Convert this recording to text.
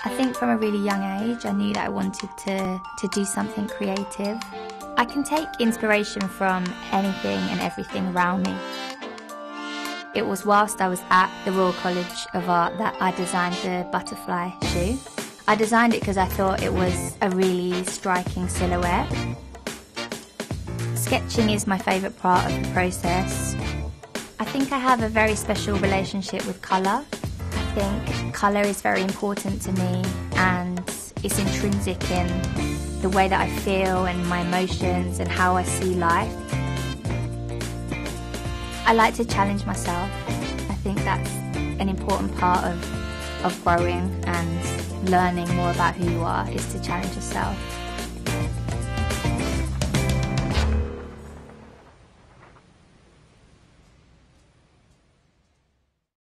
I think from a really young age, I knew that I wanted to do something creative. I can take inspiration from anything and everything around me. It was whilst I was at the Royal College of Art that I designed the butterfly shoe. I designed it because I thought it was a really striking silhouette. Sketching is my favourite part of the process. I think I have a very special relationship with colour. I think colour is very important to me and it's intrinsic in the way that I feel and my emotions and how I see life. I like to challenge myself. I think that's an important part of growing and learning more about who you are, is to challenge yourself.